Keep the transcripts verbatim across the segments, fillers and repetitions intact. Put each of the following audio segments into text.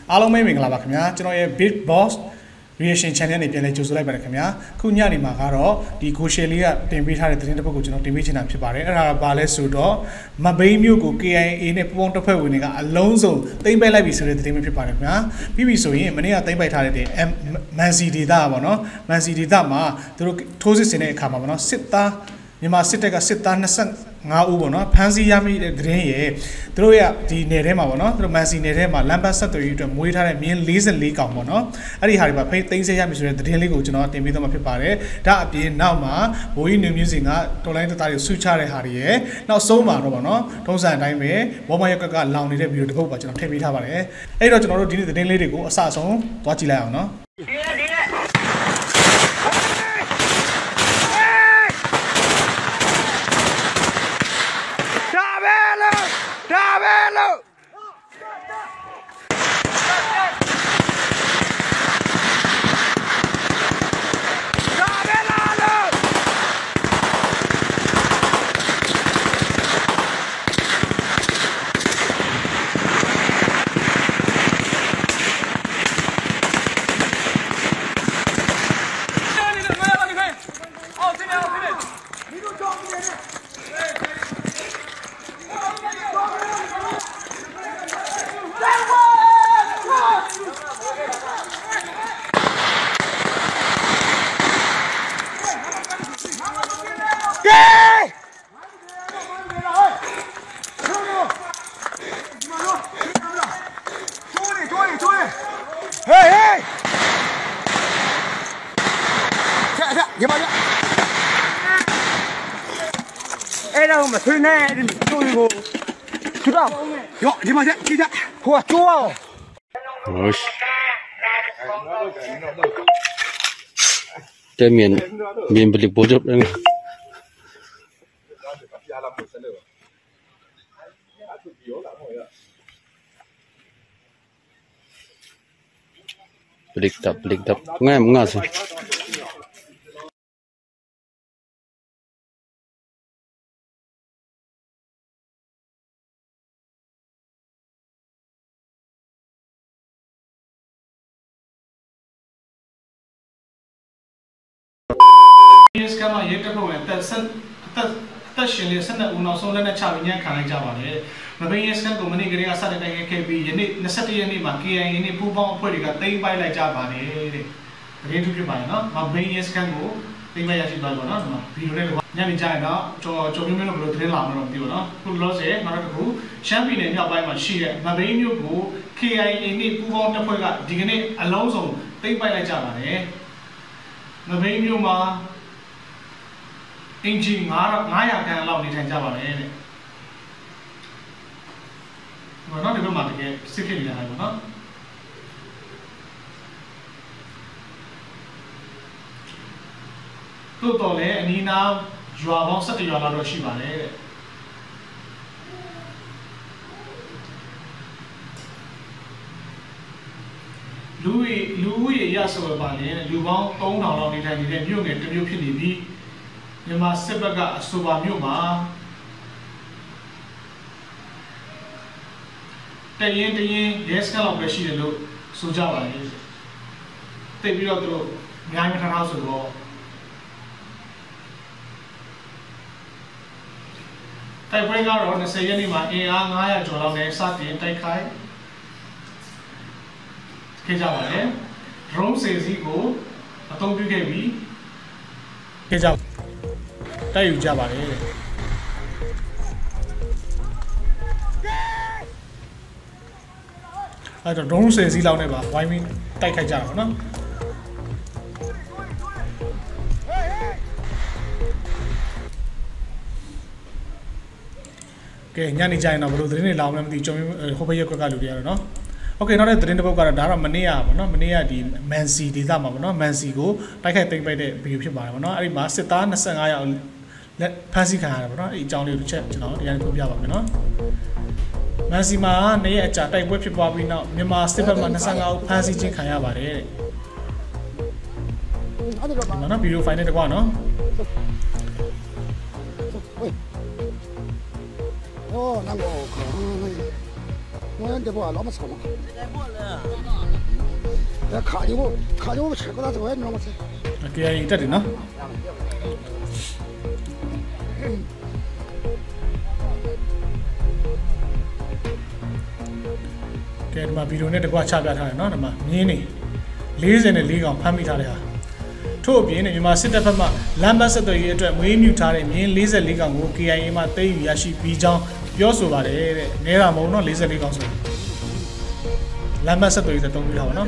အားလုံးမိတ်မင်္ဂလာပါခင်ဗျာကျွန်တော်ရဲ့ Big Boss Reaction Channel နဲ့ပြန်လည်ကြိုဆိုလိုက်ပါတယ်ခင်ဗျာခုညနေမှာကတော့ဒီ Goshen လေးကတင်ပေးထားတဲ့သတင်းတစ်ပုဒ်ကိုကျွန်တော်တင်ပေးချင်တာဖြစ်ပါတယ်အဲ့ဒါကဘာလဲဆိုတော့မဘိန်းမျိုးကို K I A နဲ့ပူးပေါင်းတပ်ဖွဲ့ဝင်တွေကအလုံးစုံသိမ်းပိုက်လိုက်ပြီဆိုတဲ့သတင်းပဲဖြစ်ပါတယ်ခင်ဗျာပြီးပြီဆိုရင်မနေ့ကသိမ်းပိုက်ထားတဲ့ Mansi ဒေသပေါ့နော် Mansi ဒေသမှာသူတို့ထိုးစစ်ဆင်တဲ့အခါမှာပေါ့နော်စစ်သားမြန်မာစစ်တပ်ကစစ်သား၂၅ဦးပေါ့နော်ဖမ်းဆီးရမိတဲ့သတင်းရဲ့သူတို့ရဒီနယ်ထဲမှာပေါ့နော်သူတို့မန်စီနယ်ထဲမှာလမ်းပတ်ဆက်သွယ်ရေးအတွက်မွေးထားတဲ့မြင်း၄၄កောင်ပေါ့နော်အဲ့ဒီဟာတွေမှာဖိသိမ်းဆည်းရပြီဆိုတဲ့သတင်းလေးကိုကျွန်တော်တင်ပေးသွားမှာဖြစ်ပါတယ်ဒါအပြင်နောက်မှာဘိုးကြီးနေမျိုးစင်ကတော်လိုင်းတသားတွေဆူချတဲ့ဟာတွေရဲ့နောက်ဆုံးမှာတော့ပေါ့နော်ထုံးစံအတိုင်းပဲဘောမရက်ကကလောင်နေတဲ့ဗီဒီယိုတစ်ပုဒ်ပါကျွန်တော်ထည့်ပေးထားပါတယ်အဲ့တော့ကျွန်တော်တို့ဒီနေ့သတင်းလေးတွေကိုအစအဆုံးသွားကြည့်လိုက်အောင်နော် Davelo! Hey, hey! Chạy, chạy, nhìn bao nhiêu? Ê đâu mà thuê nè, tôi ngủ. Chú đâu? Yo, nhìn bao nhiêu? Đi chạy. Hùa, chua. Ôi. Cái miền miền bịch bố chụp đây. Blik tap, blik tap. Ngay mà ngã xuống. Yes, come on, you take over. That's that that shit is na uno so na chavi niya khana jaba le. Mabe yes kan company gari asa de kai K B yeni twenty yeni ma K I A ni phu bang apphwe de ka tain pai lai ja ba le de. Thain thu phit ba le no. Mabe yes kan ko tain pai ya chi twa lo no. Ma video le nya ni ja yin no. Cho cho myeon myeon lo blo thain la ma lo mti lo no. Khu lo se na ta ku Shan Pi ne myaw pai ma shi de Mabe myeon ko K I A ni phu bang tapphwe ka di kane along song tain pai lai ja ba le. Mabe myeon maအင်ဂျီ၅၀၀ခန်းလောက်နေထိုင်ကြပါလေတဲ့။ဘာလို့ဒီဘက်မှာတကယ်စစ်ဖြစ်နေတာလဲပေါ့နော်။တို့တော့လေအနီးနားရွာပေါင်း၁၁ရွာလောက်တော့ရှိပါလေတဲ့။လူကြီးလူကြီးရဆိုပါလေလူပေါင်းသုံးထောင်လောက်နေထိုင်နေတဲ့မြို့ငယ်တစ်မြို့ဖြစ်နေပြီးမြန်မာစစ်ဘက်ကအဆိုပါမြို့မှာတရင်တရင်ရဲစခန်းလောက်ပဲရှိတယ်လို့ဆိုကြပါလေတိတ်ပြီးတော့သူတို့အများကြီးထားထားဆိုတော့တိုက်ပွဲကတော့၂၀ရက်နေ့မှာအင်အား၅၀၀ကျော်လောက်နဲ့စတင်တိုက်ခိုက်ခဲ့ကြပါလေ drone စီစီကိုအသုံးပြုခဲ့ပြီးခဲ့ကြတိုက်ယူကြပါလေအဲ့တော့ drone ဆယ်စီးလောက်နဲ့ပါဝိုင်းပြီးတိုက်ခိုက်ကြတာပေါ့နော်ကဲညနေကျရင်တော့ဘယ်လိုသတင်းတွေလောင်းလဲမသိကြုံဟိုဘက်ရက်ကွက်ကလူတွေရတော့နော်โอเคနောက်တဲ့သတင်းတစ်ပုဒ်ကတော့ဒါတော့မနေ့ကပေါ့နော်မနေ့ကဒီ Mansi ဒေသမှာပေါ့နော် Mansi ကိုတိုက်ခိုက်သိမ်းပိုက်တဲ့ဗီဒီယိုဖြစ်ပါတယ်ပေါ့နော်အဲ့ဒီမှာစစ်သား၂၅ယောက်လက်ဖမ်းဆီးခံရတယ်ပေါ့နော်အဲ့ဒီအကြောင်းလေးကိုတစ်ချက်ကျွန်တော်တရားထုတ်ပြပါမယ်နော် Mansi မှာနေ့ရက်အကြာတိုက်ပွဲဖြစ်ပွားပြီးနောက်မြန်မာစစ်ဘက်မှာ၂၅ဦးဖမ်းဆီးခြင်းခံရပါတယ်တဲ့ဒီမှာနော်ဗီဒီယိုဖိုင်နဲ့တကွာနော် 哦，那我可能我这不老么吵嘛。 卡就卡就我吃不到这个，你知道吗？ ကေအိုင် တက်တယ်နော်ကဲဒီမှာဗီဒီယိုနဲ့တကွာချပြထားတယ်နော်ဒီမှာမြင်းနေ၄၄ကောင်ဖမ်းမိထားတယ်ဟာထို့အပြင်မြန်မာစစ်တပ်ဘက်မှလမ်းဘတ်ဆက်သွယ်ရေးအတွက်မွေးမြူထားတဲ့မြင်း၄၄ကောင်ကို ကေအိုင်အေ မှသိမ်းယူရရှိပြီးကြောင်းပြောဆိုပါတယ်တဲ့နဲတာမဟုတ်နော်၄၄ကောင်ဆိုလမ်းဘတ်ဆက်သွယ်ရေးသုံးပြီးထားပါနော်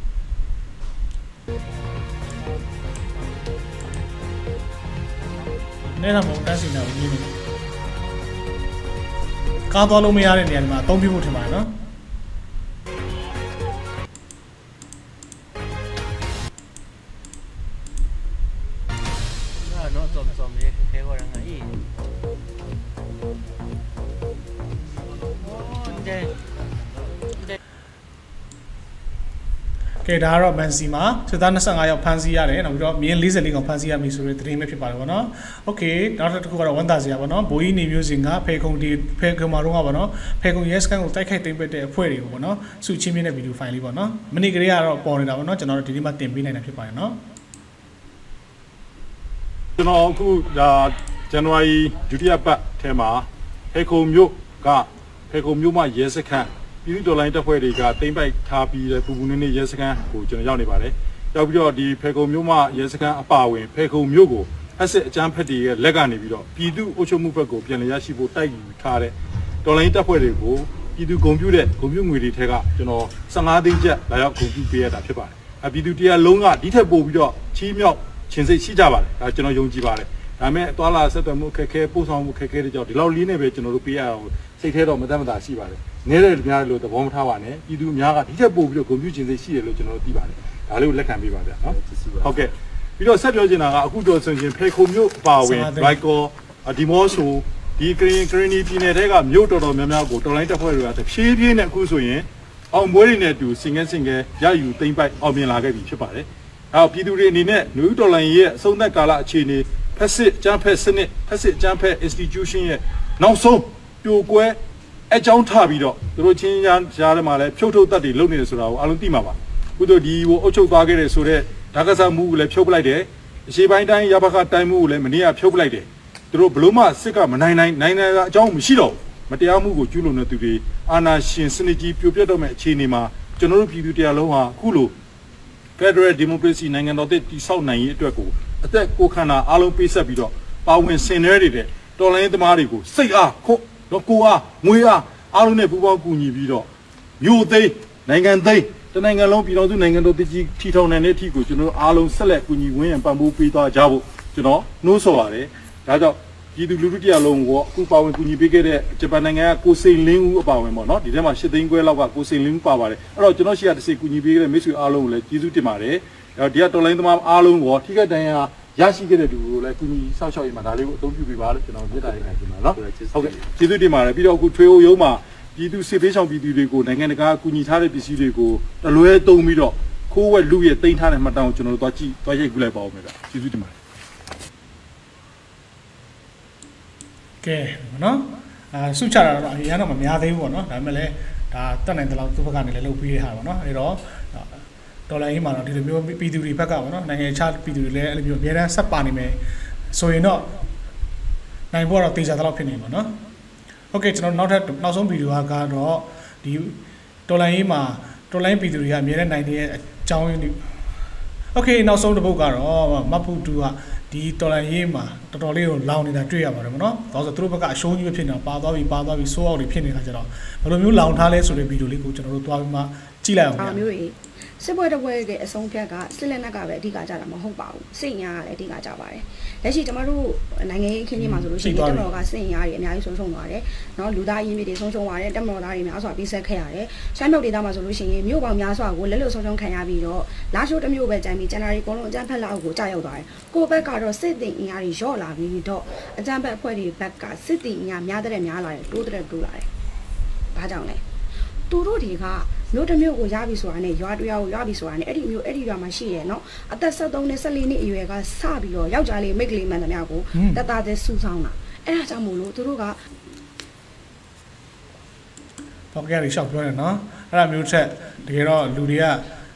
နဲတာမဟုတ်တန်းစီနေတာကိုမြင်နေကားသွားလို့မရတဲ့နေရာတွေမှာအသုံးပြုဖို့ထင်ပါတယ်နော်ကဲဒါကတော့မန်စီမှာစစ်သား၂၅ယောက်ဖမ်းဆီးရတယ်နောက်ပြီးတော့မြင်း၄၄ကောင်ဖမ်းဆီးရပြီဆိုတဲ့သတင်းပဲဖြစ်ပါတယ်ဗောနော်โอเคနောက်တစ်ခုကတော့ဝန်သားစရာဗောနော်ဘိုးကြီးနေမျိုးစင်ကဖေခုံဒီဖေခုံမှာတော့ဗောနော်ဖေခုံရဲစကန်ကိုတိုက်ခိုက်သိမ်းပစ်တဲ့အဖွဲ့တွေကိုဗောနော်စုချင်းမြင့်တဲ့ဗီဒီယိုဖိုင်လေးဗောနော်မနေ့ကလေးကတော့ပေါ်နေတာဗောနော်ကျွန်တော်တို့ဒီနေ့မှတင်ပေးနိုင်တာဖြစ်ပါတယ်နော်ကျွန်တော်အခုဒါဇန်နဝါရီဒုတိယပတ်ထဲမှာဖေခုံမြို့ကဖေခုံမြို့မှာရဲစခန်းပြည်သူ့တော်လှန်ရေးတပ်ဖွဲ့တွေကတိမ့်ပိုက်ထားပြီးတဲ့ပူပူနင်းနေရဲစခန်းကိုကျွန်တော်ရောက်နေပါတယ်။ရောက်ပြီးတော့ဒီဖေကုံမြို့မှာရဲစခန်းအပါဝင်ဖေကုံမြို့ကိုအစစ်အကြမ်းဖက်တွေရဲ့လက်ကနေပြီးတော့ပြည်သူ့အုပ်ချုပ်မှုဘက်ကိုပြန်လည်ရရှိဖို့တိုက်ယူထားတဲ့တော်လှန်ရေးတပ်ဖွဲ့တွေကိုပြည်သူဂုဏ်ပြုတဲ့ဂုဏ်ပြုငွေတွေထဲကကျွန်တော်၁၅သိန်းကျပ်လာရောက်ဂုဏ်ပြုပေးရတာဖြစ်ပါတယ်။အပြည်သူတရားလုံးကဒီထက်ပိုပြီးတော့ချီးမြှောက်ခြင်းစိတ်ရှိကြပါတယ်။ဒါကျွန်တော်ယုံကြည်ပါတယ်။ဒါပေမဲ့အသွာလာဆက်သွယ်မှုခက်ခဲပို့ဆောင်မှုခက်ခဲတဲ့ကြောင့်ဒီလောက်လေးနဲ့ပဲကျွန်တော်တို့ပေးရအောင်စိတ်ထဲတော့မတတ်မတာရှိပါတယ်။နေတဲ့များလို့သဘောမထားပါနဲ့ပြည်သူများကဒီထက်ပိုပြီးတော့ဂုဏ်ပြုခြင်းစိတ်ရှိတယ်လို့ကျွန်တော်တို့သိပါတယ်ဒါလေးကိုလက်ခံပေးပါဗျာနော်ဟုတ်ကဲ့ပြီးတော့ဆက်ပြောချင်တာကအခုတော့ဆိုရင်ဖေခုံမြို့ပါဝင်ရိုက်ကောဒီမော့ဆိုဒီကရင်ကရင်နီပြည်နယ်တွေကမြို့တော်တော်များများကိုတော်လိုင်းတပ်ဖွဲ့တွေကတဖြည်းဖြည်းနဲ့အခုဆိုရင်အောင်ပွဲတွေနဲ့တူစင်ငယ်စင်ငယ်ရယူသိမ့်ပိုက်အောင်မြင်လာခဲ့ပြီဖြစ်ပါတယ်အဲပြည်သူတွေအနေနဲ့နယူးတော်လိုင်းရဲ့အဆုံးသက်ကာလအခြေအနေဖက်စစ်ကျန်းဖက်စနစ်ဖက်စစ်ကျန်းဖက် institution ရဲ့နောက်ဆုံးပြိုကွဲအကြောင်းထားပြီးတော့သူတို့ချင်းကြားကြားထဲမှာလည်းဖြုတ်ထုတ်တတ်တွေလုပ်နေတယ်ဆိုတာကိုအားလုံးသိမှာပါခုတို့ဒီဟိုအုပ်ချုပ်သွားခဲ့တယ်ဆိုတော့ဓာတ်ကစားမှုကိုလည်းဖြုတ်ပလိုက်တယ်အရှိပိုင်းတိုင်းရဘခတိုင်းမှုကိုလည်းမနေ့ကဖြုတ်ပလိုက်တယ်သူတို့ဘလို့မှစစ်ကမနိုင်နိုင်နိုင်နိုင်အကြောင်းမရှိတော့မတရားမှုကိုကျူးလွန်တဲ့သူတွေအာဏာရှင်စနစ်ကြီးပြိုပြတ်တော့မဲ့အခြေအနေမှာကျွန်တော်တို့ပြည်သူတရားလုံးဟာအခုလို Federal Democracy နိုင်ငံတော်တည်ဆောက်နိုင်ရေးအတွက်ကိုအသက်ကိုခန္ဓာအားလုံးပေးဆက်ပြီးတော့ပါဝင်ဆင်နွှဲနေတဲ့တော်လိုင်းသမားတွေကိုစိတ်အားခုတော့ကိုအားငွေအားအားလုံးနဲ့ပူးပေါင်းကူညီပြီးတော့မြို့သိမ်းနိုင်ငံသိမ်းတနိုင်ငံလုံးပြည်တော်စုနိုင်ငံတော်တည်ထီထောင်နိုင်တဲ့အထိကိုကျွန်တော်အားလုံးဆက်လက်ကူညီဝန်းရံပံ့ပိုးပေးသွားကြဖို့ကျွန်တော်နှိုးဆော်ပါတယ်ဒါကြောင့်ပြည်သူလူထုတရားလုံးကိုအခုပါဝင်ကူညီပေးခဲ့တဲ့ဂျပန်နိုင်ငံကကိုစိန်လင်းဦးအပါဝင်ပေါ့နော်ဒီထဲမှာ၈သိန်းခွဲလောက်ကကိုစိန်လင်းဦးပါပါတယ်အဲ့တော့ကျွန်တော်ရှိရတစ်စိကူညီပေးခဲ့တဲ့မိတ်ဆွေအားလုံးကိုလည်းကျေးဇူးတင်ပါတယ်ဒီကတော်လိုင်းသမားအားလုံးကိုထိခိုက်ဒဏ်ရာရရှိခဲ့တဲ့သူကိုလည်းကုညီဆောက်ရှောက်ရေးမှာဒါလေးကိုအသုံးပြုပေးပါလို့ကျွန်တော်မြစ်တာရေးခိုင်းပါနော်ဟုတ်ကဲ့ကျေးဇူးတင်ပါတယ်ပြီးတော့အခုထွေးအိုရုံးမှာပြည်သူစစ်ပေးဆောင်ပြည်သူတွေကိုနိုင်ငံတကာကုညီထားတဲ့ပစ္စည်းတွေကိုတလွဲသုံးပြီးတော့ခိုးဝက်လူရဲ့တင်ထားတဲ့မှတ်တမ်းကိုကျွန်တော်တို့သွားကြည့်သွားရိုက်ကူးလိုက်ပါဦးမယ်ဗျကျေးဇူးတင်ပါတယ်ကဲနော်အာစုချတာတော့အရင်တော့မများသေးဘူးပေါ့နော်ဒါပေမဲ့လည်းဒါတက်နိုင်တဲ့လောက်သူ့ဘက်ကနေလည်းလုပ်ပေးရတာပေါ့နော်အဲ့တော့ဒေါ်လာရေးမှာတော့ဒီလိုမျိုးပြည်သူတွေဘက်ကပေါ့နော်နိုင်ငံခြားပြည်သူတွေလည်းအဲ့လိုမျိုးအများအားဆက်ပါနေမယ်ဆိုရင်တော့နိုင်ဖို့တော့တေချာတော့ဖြစ်နေမှာနော်โอเคကျွန်တော်နောက်ထပ်နောက်ဆုံးဗီဒီယိုကတော့ဒီဒေါ်လာရေးမှာဒေါ်လာရေးပြည်သူတွေကအများနဲ့နိုင်တဲ့အကြောင်းရင်းတွေโอเคနောက်ဆုံးတစ်ပုဒ်ကတော့မတ်ဖူတူကဒီဒေါ်လာရေးမှာတော်တော်လေးကိုလောင်နေတာတွေ့ရပါတယ်ဗောနော်ဒါဆိုသူတို့ဘက်ကအရှုံးကြီးပဲဖြစ်နေတာပါသွားပြီပါသွားပြီဆိုးအောင်တွေဖြစ်နေတာကြတော့ဘယ်လိုမျိုးလောင်ထားလဲဆိုတဲ့ဗီဒီယိုလေးကိုကျွန်တော်တို့သွားပြီးမှကြည့်လိုက်အောင်ဗျာစစ်ပွဲတစ်ပွဲရဲ့အဆုံးဖြတ်ကစစ်လက်နက်ကပဲအဓိကကြတာမဟုတ်ပါဘူးစိတ်ညာကလည်းအဓိကကြပါတယ်လက်ရှိကျမတို့နိုင်ငံရေးအခင်းကြီးမှာဆိုလို့ရှိရင်တမတော်ကစိတ်ညာတွေအများကြီးဆုံးရှုံးသွားတယ်เนาะလူသားရင်းမြစ်တွေဆုံးရှုံးသွားတယ်တမတော်သားတွေများစွာပြီးဆက်ခဲ့ရတယ်ရှမ်းမြောက်ဒေသမှာဆိုလို့ရှိရင်မြို့ပေါင်းများစွာကိုလက်လွတ်ဆုံးရှုံးခံရပြီးတော့လာရှိုးတစ်မြို့ပဲကြံပြီးဂျန်နာရီကုန်းလုံးအကြမ်းဖက်လောက်ကိုကြာရောက်သွားတယ်ကိုယ့်ဘက်ကတော့စစ်တင်အင်အားတွေရော့လာပြီးတော့အကြမ်းဖက်အဖွဲ့တွေဘက်ကစစ်တင်အင်အားများတဲ့များလာတယ်တိုးတဲ့တိုးလာတယ်ဘာကြောင့်လဲသူတို့တွေကမြို့တစ်မြို့ကိုရပြီဆိုတာနဲ့ရွာတစ်ရွာကိုရပြီဆိုတာနဲ့အဲ့ဒီမြို့အဲ့ဒီရွာမှာရှိရဲเนาะအသက်၁၃နဲ့၁၄နှစ်အရွယ်ကစပြီးတော့ယောက်ျားလေးမိန်းကလေးမှန်သမျှကိုတတတဲ့စူဆောင်းတာအဲ့ဒါကြောင့်မို့လို့သူတို့ကပေါ့ကရရှောက်ပြောတယ်เนาะအဲ့ဒါမျိုးချက်တကယ်တော့လူတွေက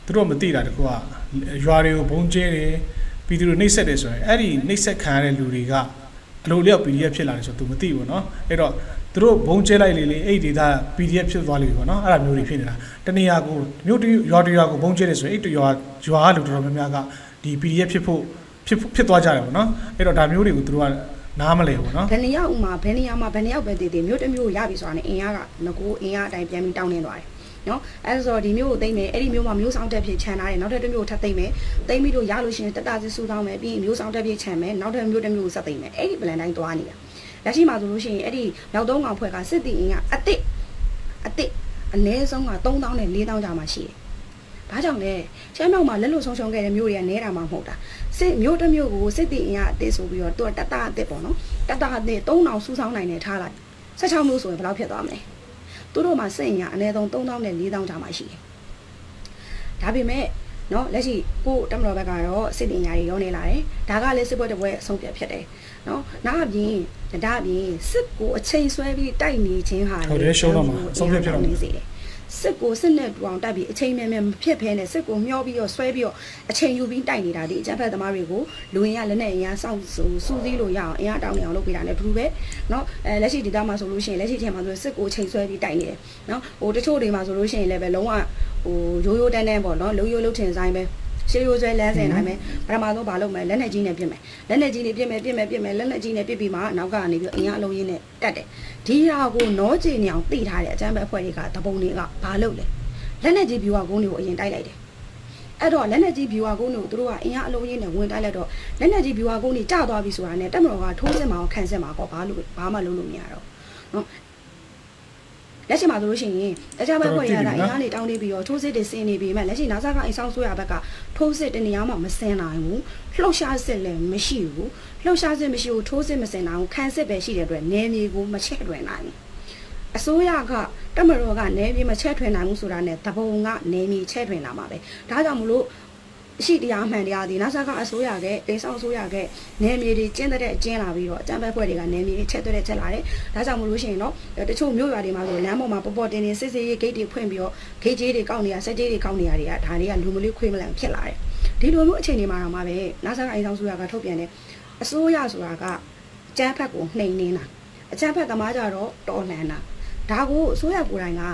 သူတို့မသိတာတကူကရွာတွေကိုဘုံကျဲတယ်ပြီးသူတို့နှိပ်စက်တယ်ဆိုရင်အဲ့ဒီနှိပ်စက်ခံရတဲ့လူတွေကအလိုလျောက် P D F ဖြစ်လာတယ်ဆိုတော့ तू မသိဘူးเนาะအဲ့တော့သူတို့ဘုံကျဲလိုက်လေလေအဲ့ဒီဒေတာ P D F ဖြစ်သွားလိမ့်မယ်เนาะအဲ့ဒါမျိုးတွေဖြစ်နေတာတနေရာကိုမြို့တရွာတရွာကိုဘုံကျဲတယ်ဆိုရင်အဲ့တရွာရွာကလူတော်တော်များများကဒီ P D F ဖြစ်ဖို့ဖြစ်ဖြစ်သွားကြတယ်ပေါ့เนาะအဲ့တော့ဒါမျိုးတွေကိုသူတို့ကနားမလဲဘူးเนาะဘယ်နေရာဥမာဘယ်နေရာမှာဘယ်နေရာပဲတည်တည်မြို့တစ်မြို့ရပြီဆိုတာနဲ့အင်အားကငကိုအင်အားအတိုင်းပြန်ပြီးတောင်းနေသွားတယ်နော်အဲ့ဆိုတော့ဒီမျိုးကိုသိမ့်မယ်အဲ့ဒီမျိုးမှာမျိုးဆောင်တက်ဖြစ်ခြံထားတယ်နောက်ထပ်တစ်မျိုးထပ်သိမ့်မယ်သိမ့်ပြီးတော့ရလို့ရှိရင်တက်တာစစ်ဆူတောင်းမယ်ပြီးရင်မျိုးဆောင်တက်ဖြစ်ခြံမယ်နောက်ထပ်မျိုးတစ်မျိုးကိုဆက်သိမ့်မယ်အဲ့ဒီ plan တိုင်းသွားနေတာလက်ရှိမှာဆိုလို့ရှိရင်အဲ့ဒီနောက်သုံးကောင်ဖွဲ့ကစစ်တီအင်ကအစ်စ်အစ်စ်အနည်းဆုံးကသုံးသောင်းနဲ့လေးသောင်းကြာမှရှိတယ်ဘာကြောင့်လဲချမ်းမြောက်မှာလက်လို့ဆုံးရှုံးခဲ့တဲ့မျိုးတွေကနဲတာမှမဟုတ်တာစစ်မျိုးတစ်မျိုးကိုစစ်တီအင်ကအစ်စ်ဆိုပြီးတော့သူကတက်တာအစ်စ်ပေါ့နော်တက်တာအစ်စ်သုံးတောင်စူးဆောင်းနိုင်တယ်ထားလိုက်ဆက်ချောင်းမျိုးဆိုရင်ဘယ်လောက်ဖြစ်သွားမလဲသူတို့မှာစိတ်ညာအနည်းဆုံးသုံးသောင်းနဲ့လေးသောင်းကြာမှရှိတယ်ဒါပေမဲ့နော်လက်ရှိကိုတမတော်ဘက်ကတော့စစ်တင်ညာတွေရောနေလာတယ်ဒါကလည်းစစ်ပွဲတစ်ပွဲအဆုံးဖြတ်ဖြစ်တယ်နော်နောက်အပြင်ဒါအပြင်စစ်ကိုအချိန်ဆွဲပြီးတိုက်နေခြင်းဟာဟုတ်တယ်ရှုံးတော့မှာအဆုံးဖြတ်ဖြစ်တော့နေစေတယ်စစ်ကိုစစ်နဲ့တူအောင်တိုက်ပြီးအချိန်မြန်မြန်မဖြစ်ဖဲနဲ့စစ်ကိုမျောပြီးတော့ဆွဲပြီးတော့အချိန်ယူပြီးတိုက်နေတာဒီအကြမ်းဖက်သမားတွေကိုလူရင်းရလက်နဲ့အင်အားစောင့်စူးစူးစည်းလို့ရအောင်အင်အားတောင်းနေအောင်လုပ်ပေးတာနဲ့ဘူးပဲเนาะအဲလက်ရှိဒေသမှာဆိုလို့ရှိရင်လက်ရှိချိန်မှာဆိုစစ်ကိုချိန်ဆွဲပြီးတိုက်နေတယ်เนาะဟိုတချို့တွေမှာဆိုလို့ရှိရင်လည်းပဲလုံးဝဟိုရိုးရိုးတန်းတန်းပေါ့เนาะလုံးရိုးလုံးထင်ဆိုင်ပဲရှေးရိုးဆွဲလမ်းစဉ်တိုင်းပဲပထမဆုံးဘာလုပ်မလဲလက်နဲ့ကြီးနဲ့ပြစ်မယ်လက်နဲ့ကြီးနဲ့ပြစ်မယ်ပြစ်မယ်ပြစ်မယ်လက်နဲ့ကြီးနဲ့ပြစ်ပြီးမှနောက်ကနေပြီးအင်အားအလုံးရင်းနဲ့တက်တယ်ဒီဟာကိုနောချင်ညောင်သိထားတဲ့အကြမ်းဖက်အဖွဲ့တွေကတပုံတွေကဘာလုပ်လဲလက်နဲ့ကြီးဘီဝါကုန်းတွေကိုအရင်တိုက်လိုက်တယ်အဲ့တော့လက်နဲ့ကြီးဘီဝါကုန်းတွေကိုသူတို့ကအင်အားအလုံးရင်းနဲ့ဝင်တိုက်လိုက်တော့လက်နဲ့ကြီးဘီဝါကုန်းတွေကျသွားပြီဆိုတာနဲ့တက်မတော်ကထိုးစစ်မှာခံစစ်မှာပေါ့ဘာလို့ဘာမှလုပ်လို့မရတော့နော်လက်ရှိမှာဆိုလို့ရှိရင်အကြမ်းဖက်ဖွဲ့ရတာအင်အားတွေတောင်းနေပြီးတော့ထိုးစစ်တွေဆင်းနေပြီးမှလက်ရှိနာဆာကအင်ဆောင်ဆိုရဘက်ကထိုးစစ်တနေရာမှမဆင်းနိုင်ဘူးလှုပ်ရှားစစ်လည်းမရှိဘူးလှုပ်ရှားစစ်မရှိဘူးထိုးစစ်မဆင်းနိုင်ဘူးခံစစ်ပဲရှိတဲ့အတွက်နယ်မြေကိုမချက်တွင်နိုင်ဘူးအစိုးရကတမတော်ကနေပြီးမချက်ထွင်နိုင်မှုဆိုတာနဲ့တပုံကနေမြေချက်ထွင်လာမှာပဲဒါကြောင့်မလို့ရှိတရားမှန်တရားဒီနာဆာကအစိုးရကတိဆောင်အစိုးရကနယ်မြေတွေကျင်းတဲ့အကျင်းလာပြီးတော့အကြမ်းဖက်ဖွဲ့တွေကနယ်မြေတွေချက်တဲ့ချက်လာတယ်ဒါကြောင့်မလို့ရှိရင်တော့တချို့မြို့ရွာတွေမှာဆိုလမ်းပေါ်မှာပေါ်ပေါ်တင်တင်စစ်စစ်ရေးဂိတ်တွေဖွင့်ပြီးတော့ဂိတ်ကြီးတွေကောက်နေရစက်ကြီးတွေကောက်နေရတွေကဒါတွေကလူမလေးခွေးမလန်ဖြစ်လာတယ်ဒီလိုမျိုးအခြေအနေမှာတော့မှပဲနာဆာကအင်ဆောင်အစိုးရကထုတ်ပြန်တယ်အစိုးရဆိုတာကကျန်းဖက်ကိုနှိမ်နေတာအကျန်းဖက်သမားကြတော့တော်လှန်တာဒါကိုအစိုးရကိုယ်တိုင်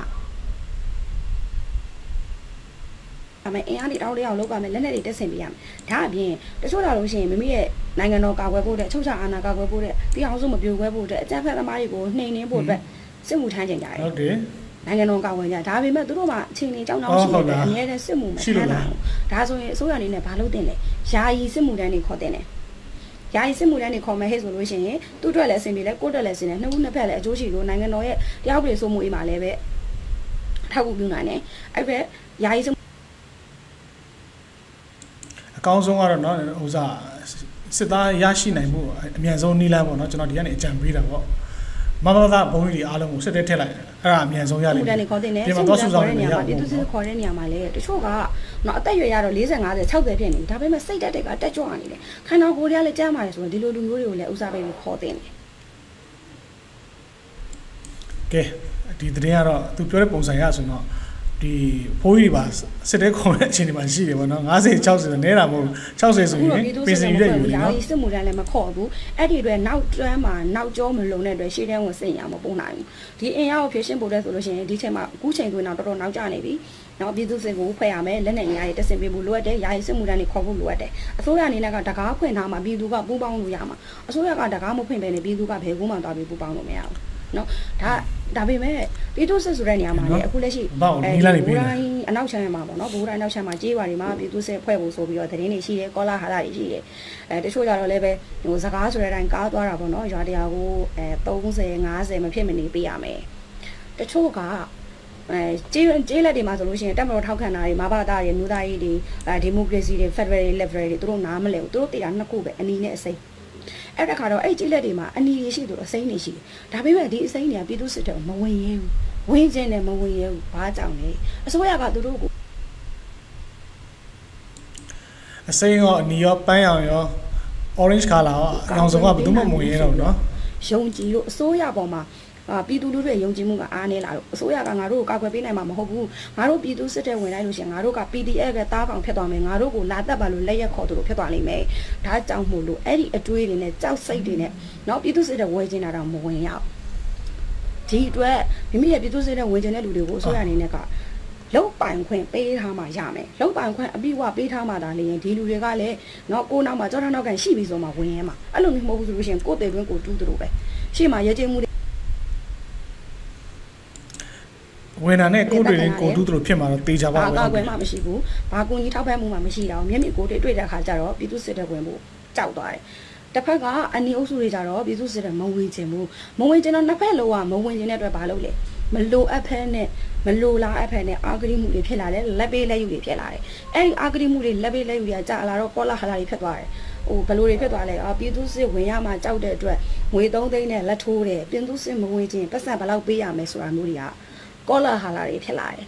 ကအမေအင်အားတွေတောင်းတအောင်လုပ်ပါမယ်လက်နဲ့တွေတက်ဆင်ပေးရမယ်ဒါအပြင်တချို့လာလို့ရှိရင်မိမိရဲ့နိုင်ငံတော်ကာကွယ်ဖို့တဲ့အချုပ်ချာအာဏာကာကွယ်ဖို့တဲ့တရားအောင်စုမပြိုကွဲဖို့တဲ့အကြမ်းဖက်သမားတွေကိုနှိမ်နှင်းဖို့အတွက်စစ်မှုထမ်းကျင်ကြတယ်ဟုတ်တယ်နိုင်ငံတော်ကာကွယ်ကြဒါပေမဲ့သူတို့မှအချိန်ကြီးကြောင်းကြောင်းရှိနေတယ်အများနဲ့စစ်မှုမထမ်းတာဒါဆိုရင်အစိုးရအနေနဲ့ဘာလုပ်တင်လဲယာယီစစ်မှုထမ်းတွေခေါ်တင်တယ်ယာယီစစ်မှုထမ်းတွေခေါ်မယ်ဟဲ့ဆိုလို့ရှိရင်သူ့အတွက်လည်းအဆင်ပြေလဲကိုယ့်အတွက်လည်းအဆင်ပြေနှစ်ခုနှစ်ဖက်လည်းအကျိုးရှိလို့နိုင်ငံတော်ရဲ့တရားဥပဒေစိုးမိုးရေးမှာလည်းပဲထောက်ကူပြုနိုင်တယ်အဲ့ပဲယာယီအကောင်းဆုံးကတော့เนาะဥစားစစ်သားရရှိနိုင်မှုအမြန်ဆုံးနည်းလမ်းပေါ့เนาะကျွန်တော်ဒီကနေအကြံပေးတာပေါ့မမသာဘုံကြီးတွေအားလုံးကိုစစ်တဲထက်လိုက်အဲ့ဒါအမြန်ဆုံးရလိမ့်မယ်ဒီမှာတော့စုဆောင်နေရပါဘူးသူစစ်ခေါ်တဲ့နေရာမှာလေတချို့ကเนาะအသက်ရွယ်ရတော့၄၀ ၅၀ ၆၀ဖြစ်နေပြီဒါပေမဲ့စိတ်တက်တက်ကတက်ကြွနေတယ်ခိုင်တော်ကိုရီးယားလည်းကြားမှာလေဆိုရင်ဒီလိုလူမျိုးတွေကိုလည်းဥစားပေးပြီးခေါ်တင်တယ်ကဲဒီတရင်ကတော့သူပြောတဲ့ပုံစံရဆိုတော့ဒီဖိုးကြီးပါစစ်တဲခေါ်တဲ့အချိန်ဒီမှာရှိတယ်ပေါ့နော်၅၀ ၆၀ဆိုနဲတာမဟုတ်၆၀ဆိုရင်ပြင်ဆင်ရတဲ့ယူနော်ဒီစစ်မှုတန်းလည်းမခေါ်ဘူးအဲ့ဒီအတွက်နောက်တွန်းမှာနောက်ကျောမလုံတဲ့အတွက်ရှေ့တန်းဝင်စိတ်ရမှာပုံနိုင်ဘူးဒီအင်အားကိုဖြည့်ရှင်းဖို့တဲ့ဆိုလို့ရှိရင်ဒီချိန်မှာအခုချိန်တွင်တော့တော်တော်နောက်ကျနေပြီနောက်ပြည်သူစစ်ကိုဖွဲ့ရမယ်လက်နဲ့အင်အားတွေတက်ဆင်ပေးဖို့လိုအပ်တယ်ယာယီစစ်မှုတန်းတွေခေါ်ဖို့လိုအပ်တယ်အစိုးရအနေနဲ့ကတကားဖွင့်ထားမှာပြည်သူကပူးပေါင်းလို့ရမှာအစိုးရကတကားမဖွင့်ပဲနဲ့ပြည်သူကဘယ်ကူမှသွားပြီးပူးပေါင်းလို့မရဘူးနော်ဒါဒါပေမဲ့ပြည်သူစစ်ဆိုတဲ့နေရာမှာလေအခုလက်ရှိအဲဒီလိုမျိုးအနောက်ချမ်းမှာပေါ့နော်ဘူတိုင်းနောက်ချမ်းမှာကြေးဝါတွေမှာပြည်သူစစ်ဖွဲ့ဖို့ဆိုပြီးတော့သတင်းတွေရှိတယ်ကောလာဟာလာတွေရှိတယ်အဲတချို့ကြတော့လည်းပဲဟိုစကားဆိုတဲ့အတိုင်းကားသွားတာပေါ့နော်ရွာတရားကိုအဲ၃၀ ၅၀မဖြစ်မနေပေးရမယ်တချို့ကအဲကြေးကြေးလက်တွေမှာဆိုလို့ရှိရင်တက်မတော်ထောက်ခံတာတွေမဘာသားတွေနူသားကြီးတွေဒီမိုကရေစီတွေဖက်ဒရယ်တွေလက်ဖက်ဒရယ်တွေသူတို့နားမလဲဘူးသူတို့တရားနှစ်ခုပဲအနီနဲ့အစိမ်းအဲ့ဒါခါတော့အဲ့ကြေးလက်တွေမှာအနီရရှိသူအစိမ်းနေရှိတယ်ဒါပေမဲ့ဒီအစိမ်းတွေကပြည်သူစစ်တပ်မဝင်ရဲဘူးဝင်ခြင်းနဲ့မဝင်ရဲဘူးဘာကြောင့်လဲအစိုးရကသူတို့ကိုအစိမ်းရောအနီရောပန်းရောင်ရော orange color ရောအရောင်စုံကဘယ်သူမှမဝင်ရဲတော့ဘူးเนาะယုံကြည်လို့အစိုးရပေါ်မှာအာပြည်သူလူတွေယုံကြည်မှုကအားနည်းလာတော့အစိုးရကငါတို့ကိုကာကွယ်ပေးနိုင်မှာမဟုတ်ဘူးငါတို့ပြည်သူစစ်တဲ့ဝင်လိုက်လို့ရှိရင်ငါတို့က P D F ကတားကောင်ဖြစ်သွားမယ်ငါတို့ကိုလာတက်ပါလို့လက်ရက်ခေါ်သူတို့ဖြစ်သွားလိမ့်မယ်ဒါကြောင့်မို့လို့အဲ့ဒီအတွေးတွေနဲ့ကြောက်စိတ်တွေနဲ့နော်ပြည်သူစစ်တဲ့ဝယ်ကျင်တာတော့မဝင်ရအောင်ဒီအတွက်မိမိရဲ့ပြည်သူစစ်တဲ့ဝင်ကျင်တဲ့လူတွေကိုအစိုးရအနေနဲ့ကလောက်ပိုင်ခွင့်ပေးထားမှရမယ်လောက်ပိုင်ခွင့်အပြည့်အဝပေးထားမှသာလေရင်ဒီလူတွေကလည်းနော်ကိုနောက်မှာကြောက်ထောက်နောက်ကန်ရှိပြီဆိုမှဝင်ရဲမှာအဲ့လိုမျိုးမဟုတ်ဘူးဆိုလို့ရှိရင်ကိုယ်တည်တွင်းကိုတူးတူးပဲရှေ့မှာရဲကျင်းမှုဝင်တာနဲ့ကိုတွေနဲ့ကိုတူးတူးဖြစ်မှာတော့တေးကြပါဘူးဘာကွယ်မှမရှိဘူးဘာကူကြီးထောက်ပံ့မှုမှမရှိတော့မျက်မြင်ကိုတွေတွေ့တဲ့အခါကျတော့ပြည်သူစစ်တဲ့ဝင်ဖို့ကြောက်သွားတယ်တစ်ဖက်ကအနီအုပ်စုတွေကြတော့ပြည်သူစစ်တဲ့မဝင်ခြင်းဘူးမဝင်ခြင်းတော့နှစ်ဖက်လုံးကမဝင်ခြင်းတဲ့အတွက်ဘာလုပ်လဲမလိုအပ်ဖက်နဲ့မလိုလားအပ်ဖက်နဲ့အာဂရိမှုတွေဖြစ်လာတယ်လက်ပေးလက်ယူတွေဖြစ်လာတယ်အဲ့ဒီအာဂရိမှုတွေလက်ပေးလက်ယူတွေကကြာလာတော့ကောလာဟလာတွေဖြစ်သွားတယ်ဟိုဘလိုတွေဖြစ်သွားလဲအာပြည်သူစစ်ဝင်ရမှာကြောက်တဲ့အတွက်ငွေသုံးသိန်းနဲ့လက်ထိုးတယ်ပြည်သူစစ်မဝင်ခြင်းပတ်စံဘယ်လောက်ပေးရမယ်ဆိုတာမျိုးတွေကကောလာဟလာတွေဖြစ်လာတယ်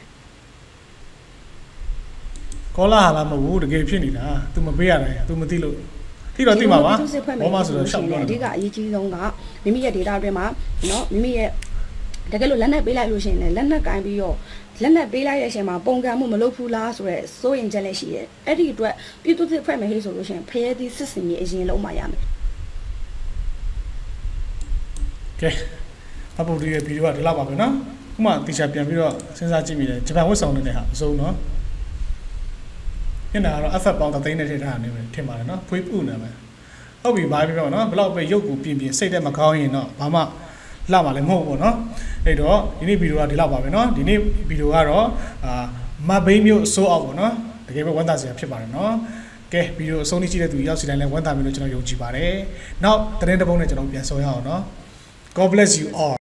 ကောလာဟလာမဟုတ်ဘူးတကယ်ဖြစ်နေတာ तू မပေးရတယ် तू မသိလို့သိတော့သိမှာပါဘာမှဆိုတော့ရှောက်တော့အဓိကအရေးကြီးဆုံးကမိမိရဲ့ data အတွင်းမှာเนาะမိမိရဲ့တကယ်လို့လက်နက်ပေးလိုက်လို့ရှိရင်လည်းလက်နက်ကင်ပြီးတော့လက်နက်ပေးလိုက်တဲ့အချိန်မှာပုံကံမှုမလုပ်ဘူးလားဆိုတော့စိုးရင်ချက်လည်းရှိတယ်အဲ့ဒီအတွက်ပြည်သူ့စစ်ဖွဲ့မယ်ဟေးဆိုလို့ရှိရင်ဖရဲသီးစစ်စင်ကြီးအရင်လုံးမှရမယ်ကဲအပူဒီရဲ့ဗီဒီယိုကဒီလောက်ပါပဲเนาะခုမှတေချာပြန်ပြီးတော့စဉ်းစားကြည့်မိတယ်ဂျပန်ဝတ်ဆောင်နေတဲ့ဟာအစုံเนาะညနေကတော့ F F ပေါင်းတသိန်းနဲ့ထည့်ထားနေတယ်ထင်ပါတယ်เนาะဖွေးပူနေမယ်ဟုတ်ပြီဘာပြောเนาะဘလောက်ပဲရုပ်ကိုပြင်ပြင်စိတ်တက်မကောင်းရင်တော့ဘာမှလာမှာလည်းမဟုတ်ဘူးเนาะအဲ့တော့ဒီနေ့ဗီဒီယိုကဒီလောက်ပါပဲเนาะဒီနေ့ဗီဒီယိုကတော့အာမဘိန်းမျိုးအစိုးအောက်ပေါ့เนาะတကယ်ပဲဝမ်းသာစရာဖြစ်ပါတယ်เนาะကဲဗီဒီယိုအဆုံးထိကြည့်တဲ့သူရောက်စီတိုင်းလည်းဝမ်းသာပြီလို့ကျွန်တော်ယုံကြည်ပါတယ်နောက်သတင်းတစ်ပုဒ်နဲ့ကျွန်တော်ပြန်ဆောင်ရအောင်เนาะGod bless you all